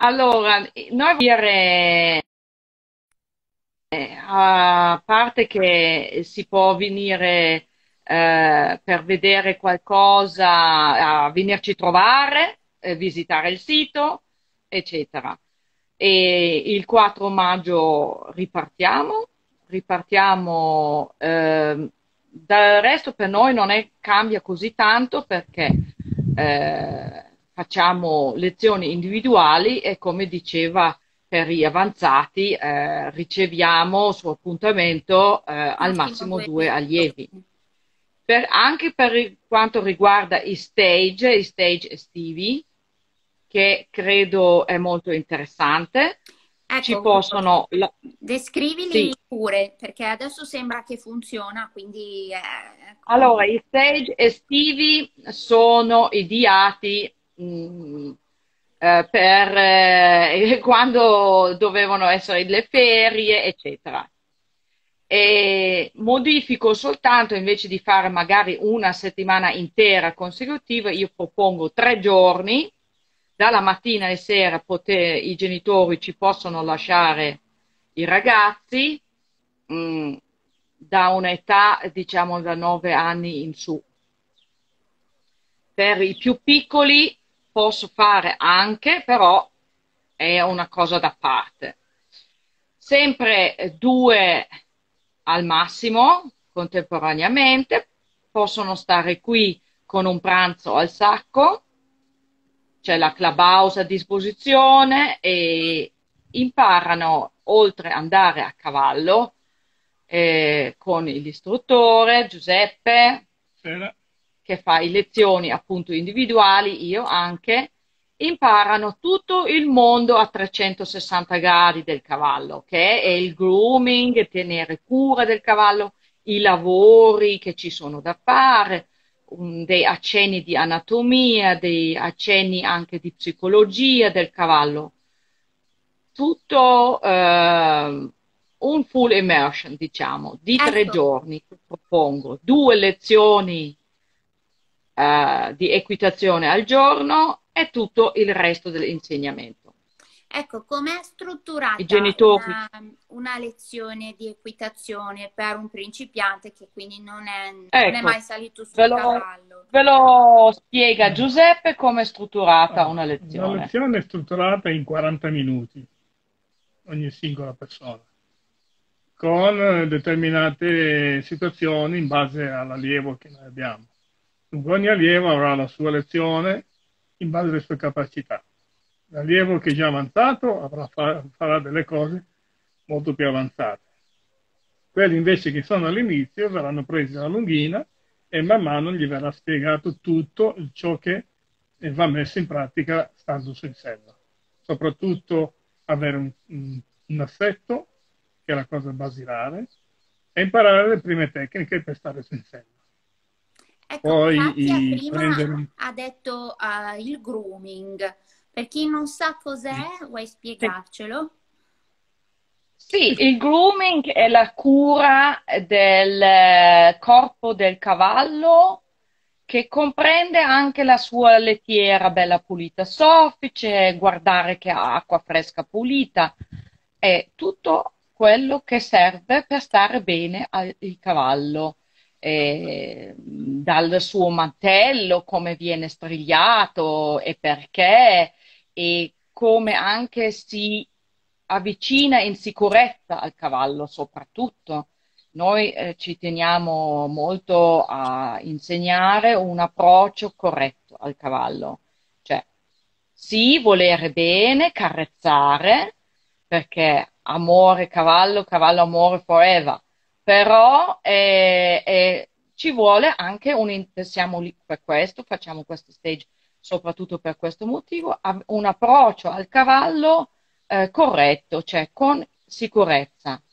Allora, noi dire, a parte che si può venire per vedere qualcosa, a venirci trovare, visitare il sito, eccetera. E il 4 maggio ripartiamo, del resto per noi non cambia così tanto perché facciamo lezioni individuali e come diceva per gli avanzati riceviamo su appuntamento al Massimo massimo due due allievi. lezioni. Anche per quanto riguarda i stage estivi, che credo è molto interessante, ci Ecco, possono, descrivili sì, pure, perché adesso sembra che funziona, quindi allora i stage estivi sono ideati per quando dovevano essere le ferie, eccetera. E modifico soltanto invece di fare magari una settimana intera consecutiva, io propongo 3 giorni, dalla mattina e sera i genitori ci possono lasciare i ragazzi mh, da un'età, diciamo, da 9 anni in su. Per i più piccoli posso fare anche, però è una cosa da parte. Sempre due al massimo contemporaneamente, possono stare qui con un pranzo al sacco, c'è la clubhouse a disposizione e imparano, oltre ad andare a cavallo, con l'istruttore Giuseppe, Sera. che fa le lezioni appunto individuali, io anche, imparano tutto il mondo a 360 gradi del cavallo, che è il grooming, tenere cura del cavallo, i lavori che ci sono da fare, dei accenni di anatomia, dei accenni anche di psicologia del cavallo. Tutto un full immersion, diciamo, di tre ecco, giorni. Propongo 2 lezioni di equitazione al giorno e tutto il resto dell'insegnamento. ecco, com'è I strutturata genitori, una lezione di equitazione per un principiante che quindi non è ecco, mai salito ve sul lo, cavallo? ve lo spiega Giuseppe come è strutturata Allora, una la lezione. lezione è strutturata in 40 minuti, ogni singola persona, con determinate situazioni in base all'allievo che noi abbiamo. Dunque, ogni allievo avrà la sua lezione in base alle sue capacità. L'allievo che è già avanzato farà delle cose molto più avanzate. Quelli invece che sono all'inizio verranno presi dalla lunghina e man mano gli verrà spiegato tutto ciò che va messo in pratica stando sul sello. Soprattutto avere un assetto, che è la cosa basilare, e imparare le prime tecniche per stare sul sello. Ecco, Poi Katia prima prendere... ha detto il grooming. Per chi non sa Sì, cos'è, vuoi Sì. spiegarcelo? Sì, il grooming è la cura del corpo del cavallo che comprende anche la sua lettiera bella pulita, soffice, guardare che ha acqua fresca pulita, è tutto quello che serve per stare bene al il cavallo. Dal suo mantello, come viene strigliato e perché, e come anche si avvicina in sicurezza al cavallo, soprattutto. Noi ci teniamo molto a insegnare un approccio corretto al cavallo, cioè sì, volere bene, carezzare, perché amore cavallo, cavallo amore forever, però ci vuole anche siamo lì per questo, facciamo questo stage soprattutto per questo motivo, un approccio al cavallo corretto, cioè con sicurezza.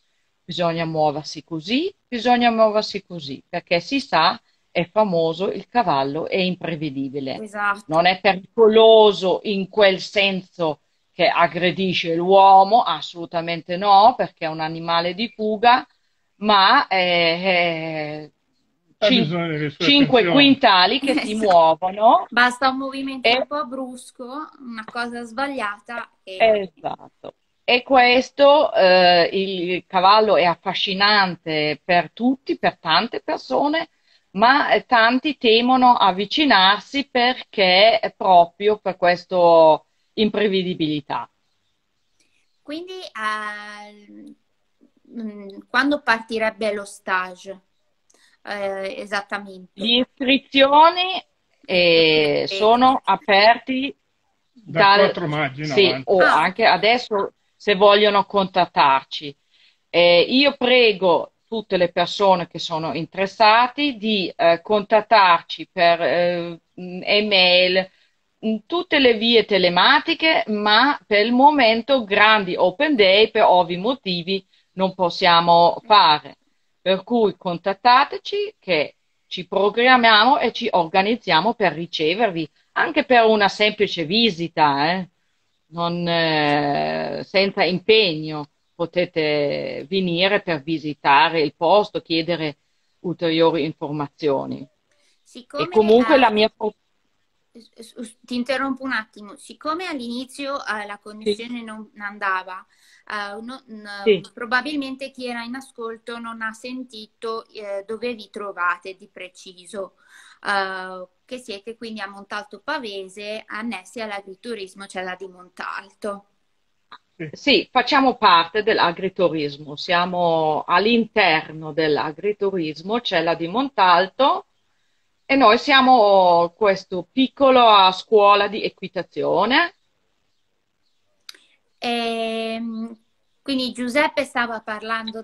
Bisogna muoversi così, perché si sa, è famoso, il cavallo è imprevedibile. Esatto. Non è pericoloso in quel senso che aggredisce l'uomo, assolutamente no, perché è un animale di fuga, ma ha bisogno delle sue 5 attenzioni. quintali che si muovono. Basta un movimento E- un po' brusco, una cosa sbagliata e esatto. E questo, il cavallo è affascinante per tutti, per tante persone, ma tanti temono avvicinarsi perché proprio per questa imprevedibilità. quindi quando partirebbe lo stage? Gli Esattamente. iscrizioni sono aperti Dal 4 maggio in sì, avanti. o Ah, anche adesso se vogliono contattarci. Io prego tutte le persone che sono interessati di contattarci per email, tutte le vie telematiche, ma per il momento grandi open day per ovvi motivi non possiamo fare. Per cui contattateci che ci programmiamo e ci organizziamo per ricevervi, anche per una semplice visita, senza impegno. Potete venire per visitare il posto, chiedere ulteriori informazioni. E siccome comunque la mia... ti interrompo un attimo, siccome all'inizio la Sì, connessione non andava, sì. probabilmente chi era in ascolto non ha sentito dove vi trovate di preciso, che siete quindi a Montalto Pavese, annessi all'agriturismo, c'è la di Montalto. Sì. Sì, facciamo parte dell'agriturismo, siamo all'interno dell'agriturismo, c'è la di Montalto e noi siamo questa piccola scuola di equitazione. Quindi Giuseppe stava parlando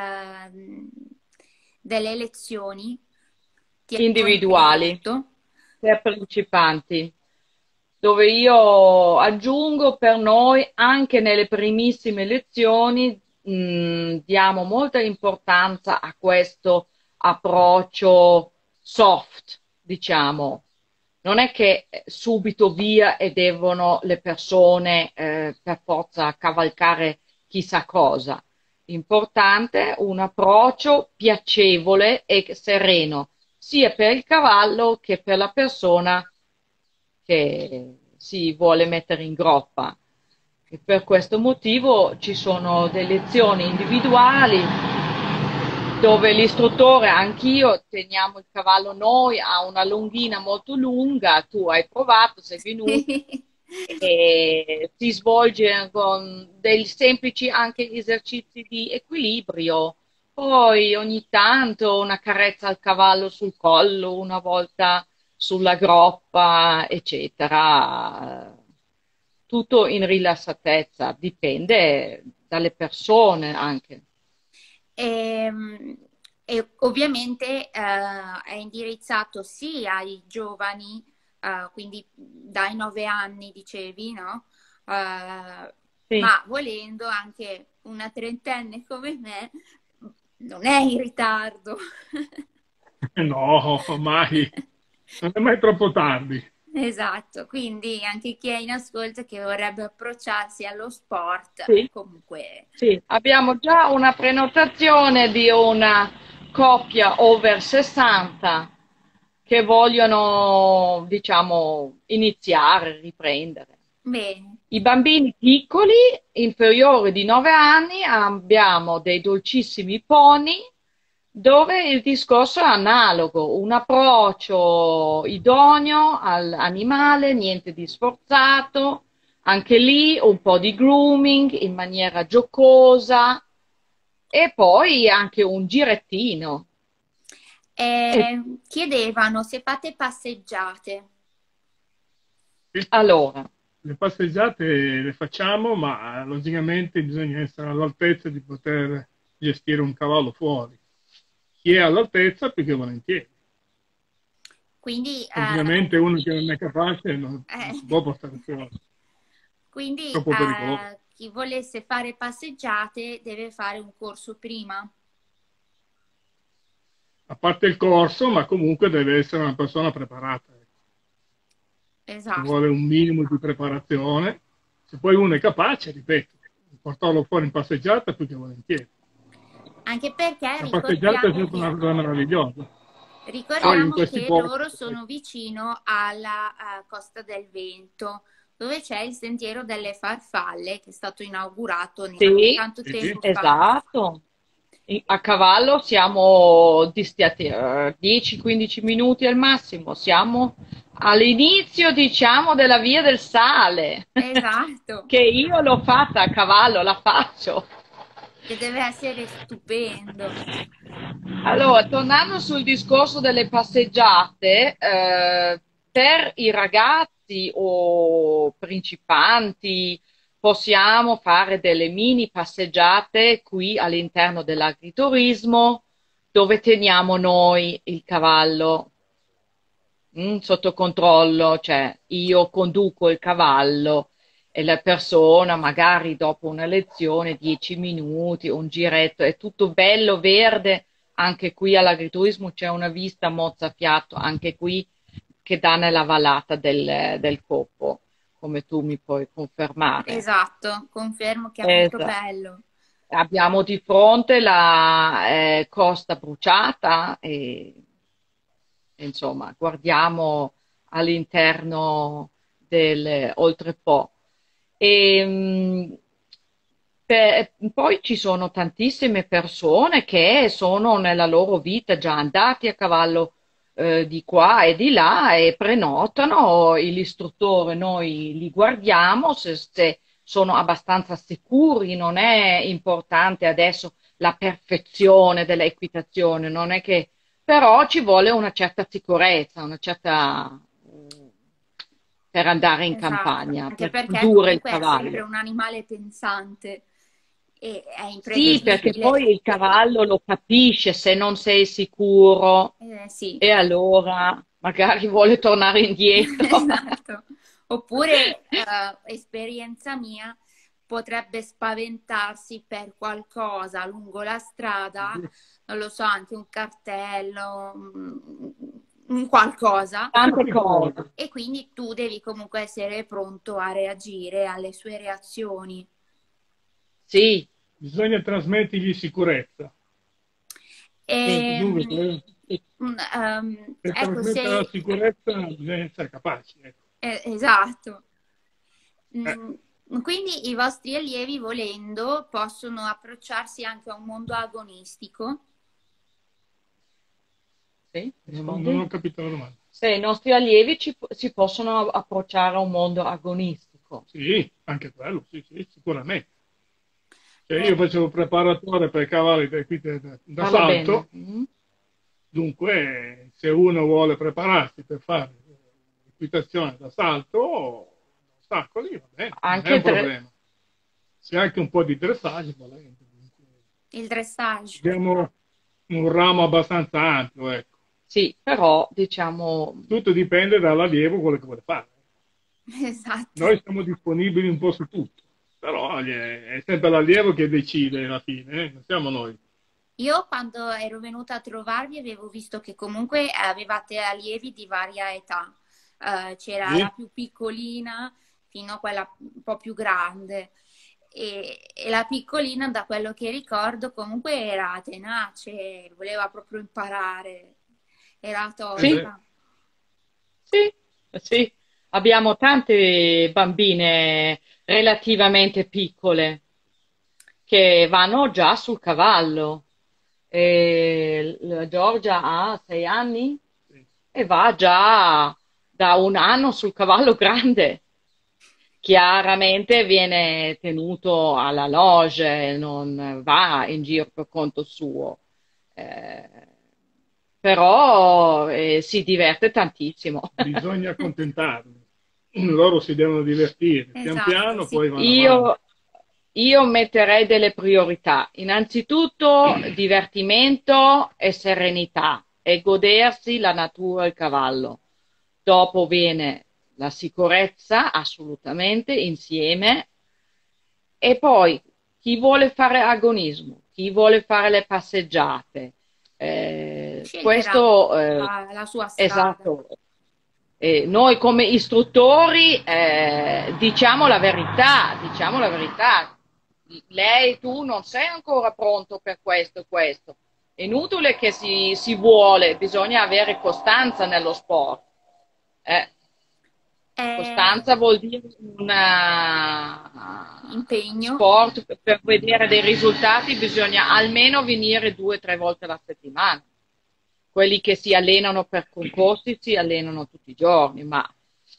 delle elezioni, ti avevo Individuali interrotto. per partecipanti, dove io aggiungo per noi anche nelle primissime lezioni diamo molta importanza a questo approccio soft, diciamo. Non è che subito via e devono le persone per forza cavalcare chissà cosa. Importante un approccio piacevole e sereno sia per il cavallo che per la persona che si vuole mettere in groppa. E per questo motivo ci sono delle lezioni individuali dove l'istruttore, anch'io, teniamo il cavallo noi a una longhina molto lunga, tu hai provato, sei venuto, e si svolge con dei semplici anche esercizi di equilibrio. Poi ogni tanto una carezza al cavallo sul collo, una volta sulla groppa, eccetera. Tutto in rilassatezza, dipende dalle persone anche. E, e ovviamente è indirizzato sia ai giovani, quindi dai 9 anni dicevi, no? Sì. Ma volendo anche una trentenne come me non è in ritardo. No, mai. Non è mai troppo tardi. Esatto, quindi anche chi è in ascolto che vorrebbe approcciarsi allo sport, Sì. comunque. Sì, abbiamo già una prenotazione di una coppia over 60 che vogliono, diciamo, iniziare, riprendere. Bene. I bambini piccoli, inferiori di 9 anni, abbiamo dei dolcissimi pony dove il discorso è analogo, un approccio idoneo all'animale, niente di sforzato, anche lì un po' di grooming in maniera giocosa e poi anche un girettino. Chiedevano se fate passeggiate. Allora, Le passeggiate le facciamo, ma logicamente bisogna essere all'altezza di poter gestire un cavallo fuori. Chi è all'altezza, più che volentieri. Quindi, Ovviamente uno che non è capace non si può portare fuori, quindi troppo pericoloso. chi volesse fare passeggiate deve fare un corso prima. A parte il corso, ma comunque deve essere una persona preparata. Ci Esatto. vuole un minimo di preparazione. Se poi uno è capace, ripeto, portarlo fuori in passeggiata più che volentieri. Anche perché La passeggiata è ricordiamo sempre una che cosa meravigliosa. Poi in Ricordiamo questi che posti, loro sono vicino alla Costa del Vento, dove c'è il Sentiero delle Farfalle, che è stato inaugurato Sì, tanto sì, tempo fa. esatto. A cavallo siamo distiati 10-15 minuti al massimo, siamo all'inizio, diciamo, della via del sale, Esatto, che io l'ho fatta a cavallo, la faccio. che deve essere stupendo. Allora, tornando sul discorso delle passeggiate, per i ragazzi o principianti possiamo fare delle mini passeggiate qui all'interno dell'agriturismo dove teniamo noi il cavallo sotto controllo, cioè io conduco il cavallo e la persona magari dopo una lezione, 10 minuti, un giretto, è tutto bello verde, anche qui all'agriturismo c'è una vista mozzafiato, anche qui che dà nella vallata del Coppo, come tu mi puoi confermare. Esatto, confermo che è molto Esatto. bello. Abbiamo di fronte la Costa Bruciata e insomma guardiamo all'interno del Oltrepo. E, poi ci sono tantissime persone che sono nella loro vita già andati a cavallo di qua e di là e prenotano l'istruttore, noi li guardiamo se sono abbastanza sicuri, non è importante adesso la perfezione dell'equitazione, non è che però ci vuole una certa sicurezza, una certa per andare in Esatto, campagna, anche per perché condurre il comunque è sempre cavallo. un animale pensante e è Sì, perché imprevedibile. poi il cavallo lo capisce se non sei sicuro Sì, e allora magari vuole tornare indietro. esatto. Oppure, esperienza mia, potrebbe spaventarsi per qualcosa lungo la strada, non lo so, anche un cartello, un qualcosa, Tante cose. e quindi tu devi comunque essere pronto a reagire alle sue reazioni. Sì, bisogna trasmettergli sicurezza. Dunque, Ehm, sì, per ecco, trasmettere la sicurezza bisogna essere capaci. Ecco. esatto. Eh, Mm, Quindi i vostri allievi, volendo, possono approcciarsi anche a un mondo agonistico. sì, non ho capito la domanda. se i nostri allievi si possono approcciare a un mondo agonistico. Sì, anche quello, sì, sì, sicuramente. Cioè, Eh, io facevo preparatore per cavalli Parla bene. d'assalto, dunque se uno vuole prepararsi per fare equitazione d'assalto, ostacoli, va bene, non è un Anche problema. C'è anche un po' di dressage, volendo. il dressage. Abbiamo un ramo abbastanza ampio, ecco. sì, però diciamo Tutto dipende dall'allievo quello che vuole fare. Esatto. Noi siamo disponibili un po' su tutto, però è sempre l'allievo che decide alla fine, non siamo noi. Io quando ero venuta a trovarvi avevo visto che comunque avevate allievi di varia età. C'era la Sì, più piccolina fino a quella un po' più grande. E la piccolina, da quello che ricordo, comunque era tenace, voleva proprio imparare, era sì, beh, tosta. sì, sì. Abbiamo tante bambine relativamente piccole che vanno già sul cavallo. E la Giorgia ha 6 anni sì. e va già da un anno sul cavallo grande. Chiaramente viene tenuto alla loge, non va in giro per conto suo. Eh, però si diverte tantissimo. Bisogna accontentarli. Loro si devono divertire, pian Esatto, piano sì. poi vanno avanti. Io, io metterei delle priorità. Innanzitutto divertimento e serenità e godersi la natura e il cavallo. Dopo viene la sicurezza, assolutamente, insieme. E poi chi vuole fare agonismo, chi vuole fare le passeggiate, Sceglierà questo la sua strada. esatto. Noi come istruttori diciamo la verità, diciamo la verità. Lei, tu non sei ancora pronto per questo e questo. È inutile che si vuole, bisogna avere costanza nello sport. Eh, Eh, Costanza vuol dire un impegno. sport per vedere dei risultati bisogna almeno venire 2 o 3 volte alla settimana. Quelli che si allenano per concorsi si allenano tutti i giorni, ma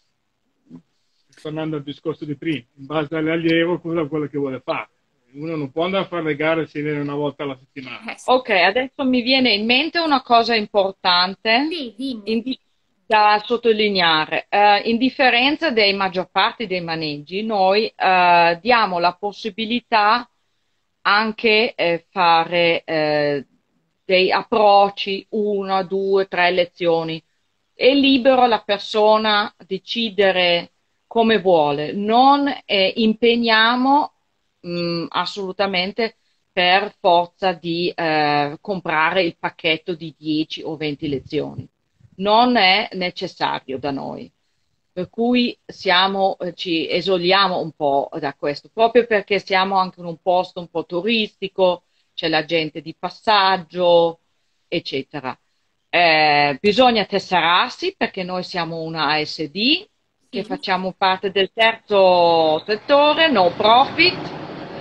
Tornando al discorso di prima, in base all'allievo, quello che vuole fare. Uno non può andare a fare le gare e si allena una volta alla settimana. Sì. ok, adesso mi viene in mente una cosa importante Sì, dimmi. in di- da sottolineare. In differenza dei maggior parte dei maneggi, noi diamo la possibilità anche fare dei approcci, 1, 2, 3 lezioni. È libero la persona decidere come vuole, non impegniamo assolutamente per forza di comprare il pacchetto di 10 o 20 lezioni. Non è necessario da noi. Per cui ci esoliamo un po' da questo, proprio perché siamo anche in un posto un po' turistico, c'è la gente di passaggio, eccetera. Bisogna tesserarsi perché noi siamo una ASD, che Sì. facciamo parte del terzo settore, no profit.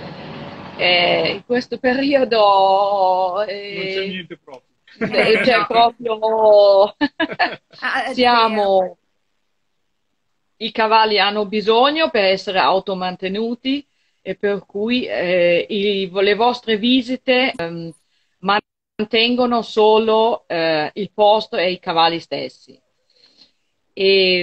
In questo periodo Non c'è niente proprio. c'è No, proprio zero. siamo i cavalli hanno bisogno per essere automantenuti e per cui le vostre visite mantengono solo il posto e i cavalli stessi. E,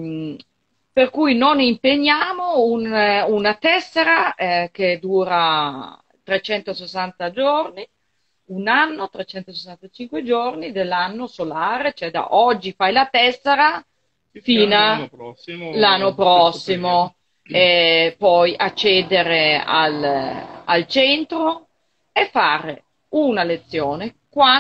per cui non impegniamo una tessera che dura 360 giorni, un anno, 365 giorni dell'anno solare, cioè da oggi fai la tessera fino L'anno prossimo, all'anno allo stesso periodo. prossimo, poi accedere al centro e fare una lezione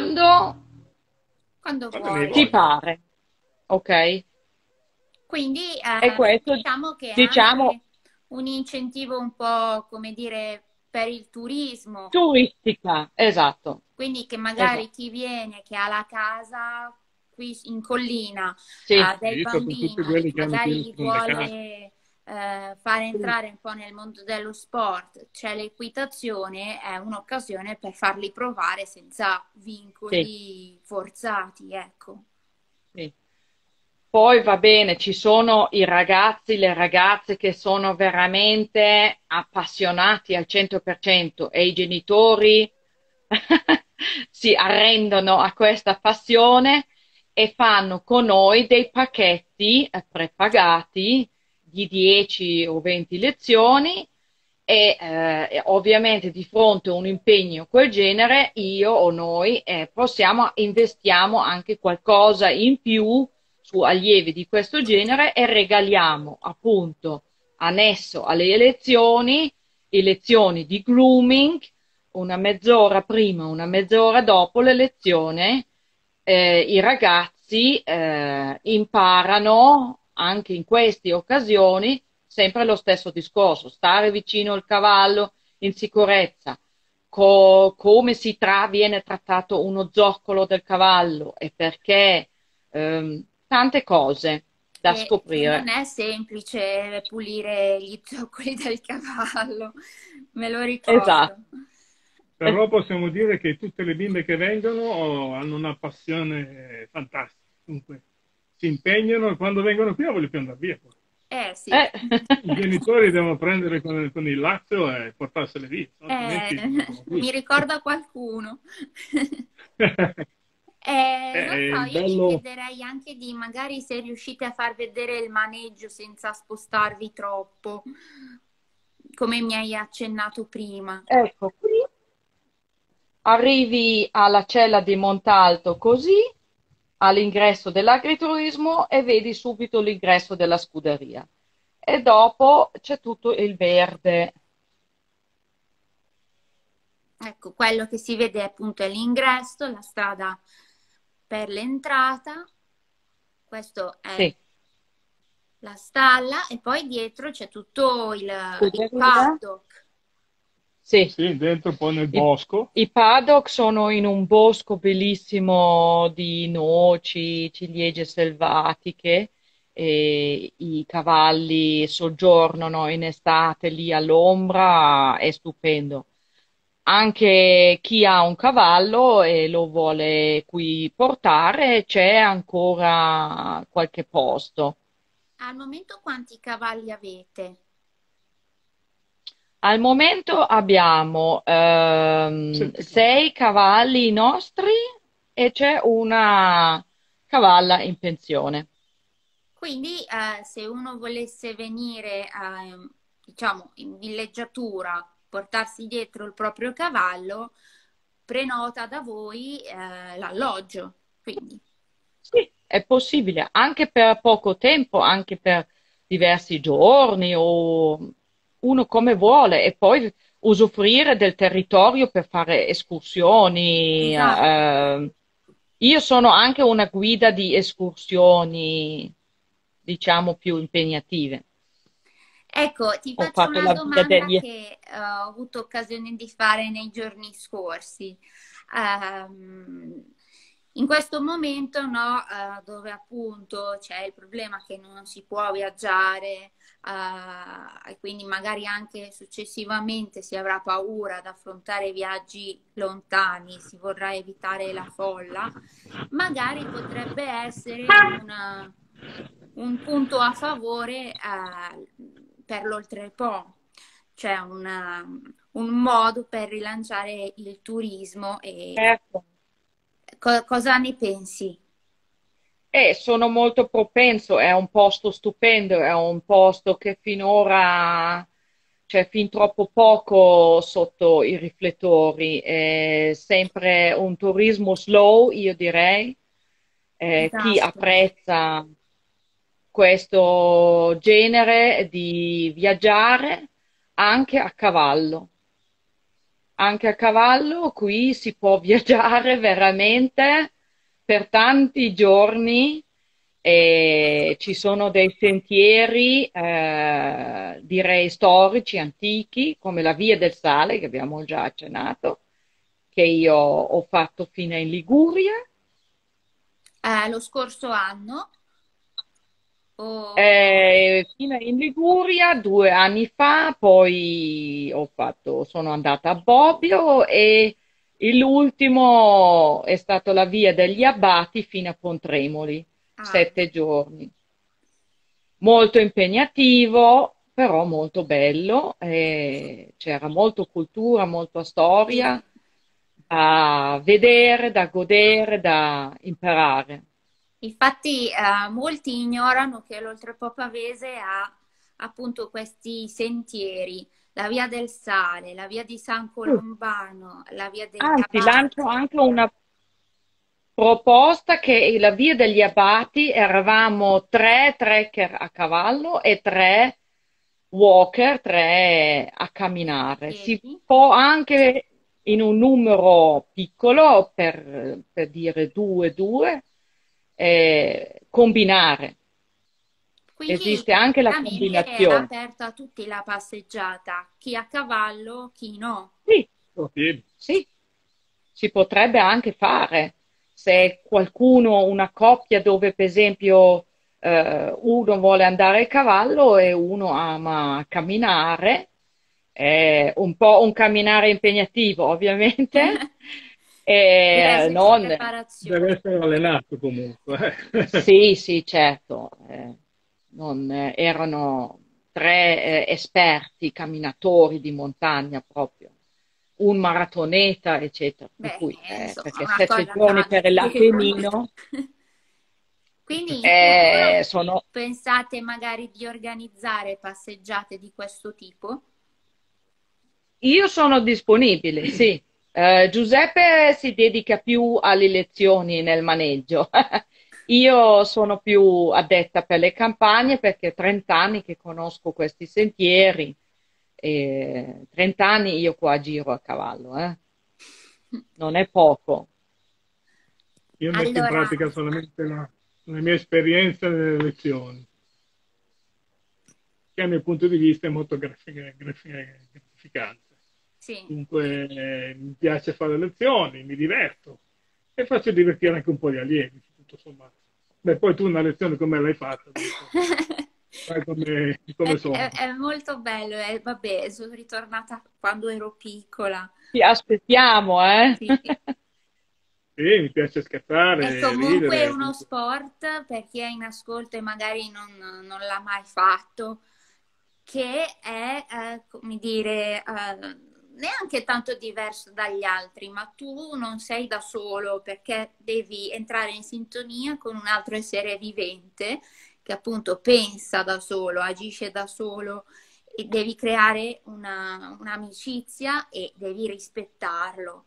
Quando Quando ne hai vuoi. ti voglia. pare, ok? Quindi E questo, diciamo che è diciamo, anche un incentivo un po', come dire, per il turismo. turistica, esatto, Quindi che magari esatto. chi viene, che ha la casa qui in collina, Sì, ha del Sì, sono tutti bambino e quelli che hanno più magari le li seconde case. vuole fare entrare un po' nel mondo dello sport, c'è l'equitazione, è un'occasione per farli provare senza sì, vincoli forzati, ecco. sì. Poi va bene, ci sono i ragazzi, le ragazze che sono veramente appassionati al 100% e i genitori si arrendono a questa passione e fanno con noi dei pacchetti prepagati di 10 o 20 lezioni e ovviamente di fronte a un impegno quel genere io o noi investiamo anche qualcosa in più su allievi di questo genere e regaliamo appunto annesso alle lezioni di grooming, una mezz'ora prima, una mezz'ora dopo le lezioni, i ragazzi imparano anche in queste occasioni sempre lo stesso discorso, stare vicino al cavallo in sicurezza, come viene trattato uno zoccolo del cavallo e perché, tante cose da Che non scoprire. è semplice pulire gli zoccoli del cavallo, me lo Esatto. ricordo. Però possiamo dire che tutte le bimbe che vengono hanno una passione fantastica. Dunque, si impegnano e quando vengono qui non vogliono più andare via. Poi. Sì. Eh, I genitori devono prendere con il lazzo e portarsele via, altrimenti rimangono qui. Mi ricorda qualcuno. Non so, Il io vi bello, chiederei anche di magari se riuscite a far vedere il maneggio senza spostarvi troppo, come mi hai accennato prima. ecco, qui arrivi alla cella di Montalto così, all'ingresso dell'agriturismo e vedi subito l'ingresso della scuderia. E dopo c'è tutto il verde. Ecco, quello che si vede appunto è l'ingresso, la strada per l'entrata. Questo è Sì, la stalla e poi dietro c'è tutto il scuderia. paddock. Sì. Sì, dentro poi nel I, bosco. i paddock sono in un bosco bellissimo di noci, ciliegie selvatiche e i cavalli soggiornano in estate lì all'ombra, è stupendo. Anche chi ha un cavallo e lo vuole qui portare, c'è ancora qualche posto. Al momento quanti cavalli avete? Al momento abbiamo 7 cavalli. 6 cavalli nostri e c'è una cavalla in pensione. Quindi, se uno volesse venire, diciamo, in villeggiatura, portarsi dietro il proprio cavallo, prenota da voi, l'alloggio. Quindi, Sì, è possibile, anche per poco tempo, anche per diversi giorni o uno come vuole e poi usufruire del territorio per fare escursioni. esatto. Io sono anche una guida di escursioni, diciamo, più impegnative. Ecco, ti Ho faccio fatto una la via domanda degli... che ho avuto occasione di fare nei giorni scorsi. In questo momento, no, dove appunto c'è il problema che non si può viaggiare, e quindi magari anche successivamente si avrà paura ad affrontare viaggi lontani, si vorrà evitare la folla, magari potrebbe essere un punto a favore per l'oltrepo, cioè un modo per rilanciare il turismo. E Certo. cosa ne pensi? Sono molto propenso, è un posto stupendo, è un posto che finora c'è fin troppo poco sotto i riflettori, è sempre un turismo slow, io direi. Chi Esatto. apprezza questo genere di viaggiare anche a cavallo. Anche a cavallo qui si può viaggiare veramente per tanti giorni e ci sono dei sentieri, direi storici, antichi, come la Via del Sale, che abbiamo già accennato, che io ho fatto fino in Liguria. Lo scorso anno, o... Fino in Liguria 2 anni fa, poi sono andata a Bobbio e l'ultimo è stato la Via degli Abbati fino a Pontremoli, ah, 7 giorni. Molto impegnativo, però molto bello. C'era molto cultura, molta storia sì. da vedere, da godere, da imparare. Infatti, molti ignorano che l'Oltrepo Pavese ha appunto questi sentieri, la Via del Sale, la Via di San Colombano, la Via degli Anzi, lancio Abati. anche una proposta che la via degli Abati eravamo 3 trekker a cavallo e 3 walker, 3 a camminare. Si Piedi. può anche in un numero piccolo, per dire 2-2, combinare. Quindi Esiste anche la praticamente era combinazione. aperta a tutti la passeggiata, chi a cavallo, chi no. Sì, A piedi. sì, si potrebbe anche fare se qualcuno, una coppia dove per esempio uno vuole andare a cavallo e uno ama camminare, un po' un camminare impegnativo ovviamente, Deve esserci non, Deve preparazione. essere allenato comunque. sì, sì, certo, non, erano 3 esperti camminatori di montagna proprio, un maratoneta, eccetera, per Beh, cui, insomma, perché una 7 giorni cosa per notevole. l'Appennino Quindi in futuro sono... pensate magari di organizzare passeggiate di questo tipo? Io sono disponibile, sì. Giuseppe si dedica più alle lezioni nel maneggio. Io sono più addetta per le campagne perché 30 anni che conosco questi sentieri. 30 anni io qua giro a cavallo, non è poco. Io metto in Allora, pratica solamente la mia esperienza nelle lezioni, che dal mio punto di vista è molto gratificante. sì. Dunque mi piace fare lezioni, mi diverto e faccio divertire anche un po' gli allievi, tutto sommato. Beh, poi tu una lezione come l'hai fatta, dunque, sai come sono. È molto bello, vabbè, sono ritornata quando ero piccola. Ti aspettiamo, eh? Sì. Sì, mi piace È scherzare, comunque ridere. uno sport per chi è in ascolto e magari non l'ha mai fatto, che è, come dire, neanche tanto diverso dagli altri, ma tu non sei da solo perché devi entrare in sintonia con un altro essere vivente che appunto pensa da solo, agisce da solo e devi creare un'amicizia e devi rispettarlo.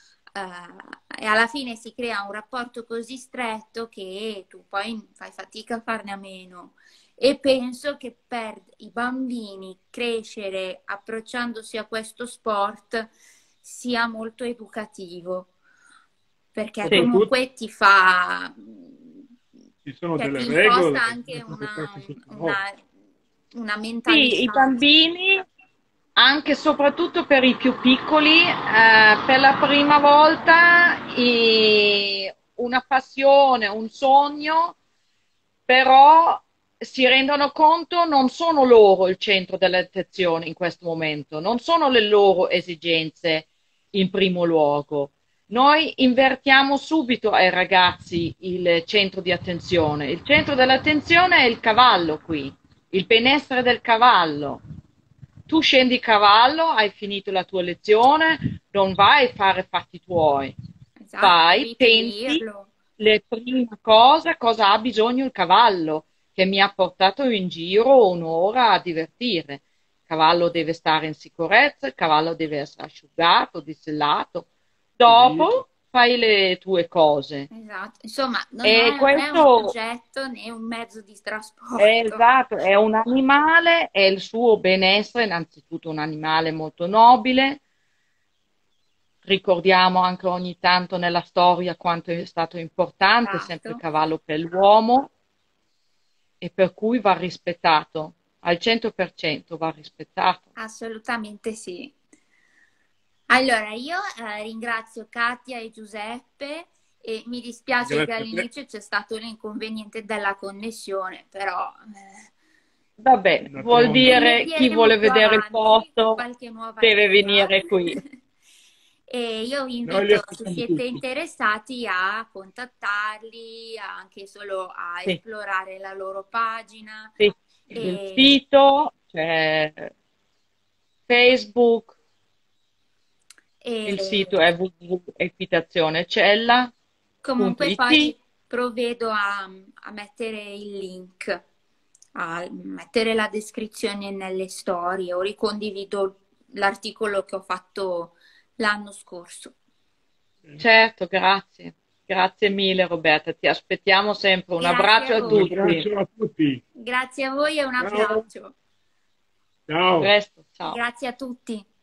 E alla fine si crea un rapporto così stretto che tu poi fai fatica a farne a meno. E penso che per i bambini crescere approcciandosi a questo sport sia molto educativo, perché Sì. Soprattutto comunque ti fa, ci sono cioè, delle ti imposta regole, anche vengono fatte sotto l'occhio. una Sì, i mentalità. bambini, anche e soprattutto per i più piccoli, per la prima volta una passione, un sogno, però si rendono conto non sono loro il centro dell'attenzione in questo momento, non sono le loro esigenze in primo luogo. Noi invertiamo subito ai ragazzi il centro di attenzione. Il centro dell'attenzione è il cavallo qui, il benessere del cavallo. Tu scendi cavallo, hai finito la tua lezione, non vai a fare fatti tuoi. Esatto, Vai, devi pensi seguirlo. le prime cose, cosa ha bisogno il cavallo, che mi ha portato in giro un'ora a divertire. Il cavallo deve stare in sicurezza, il cavallo deve essere asciugato, disellato. Pulito. Dopo fai le tue cose. Esatto, insomma, E non è un questo oggetto né un mezzo di è trasporto. esatto, è un animale, è il suo benessere, innanzitutto un animale molto nobile. Ricordiamo anche ogni tanto nella storia quanto è stato importante sempre il Esatto, cavallo per l'uomo e per cui va rispettato, al 100% va rispettato. assolutamente sì. Allora, io ringrazio Katia e Giuseppe e mi dispiace che Grazie a te. all'inizio c'è stato l'inconveniente della connessione, però Va bene, vuol D'altronde. dire chi rimedieremo vuole più vedere il avanti con posto qualche nuova deve leva. venire qui. E io vi Noi li invito, se aspettiamo siete tutti. interessati, a contattarli, anche solo a Sì, esplorare la loro pagina. sì. Il E, sito, c'è Facebook, il e sito è comunque poi www.equitazione.it. provvedo a mettere il link, a mettere la descrizione nelle storie o ricondivido l'articolo che ho fatto l'anno scorso. Certo, grazie. Grazie mille Roberta, ti aspettiamo sempre. Un Grazie abbraccio a a Un tutti. voi. abbraccio a tutti. Grazie a voi e un Ciao. abbraccio. A Ciao. presto, ciao. Grazie a tutti.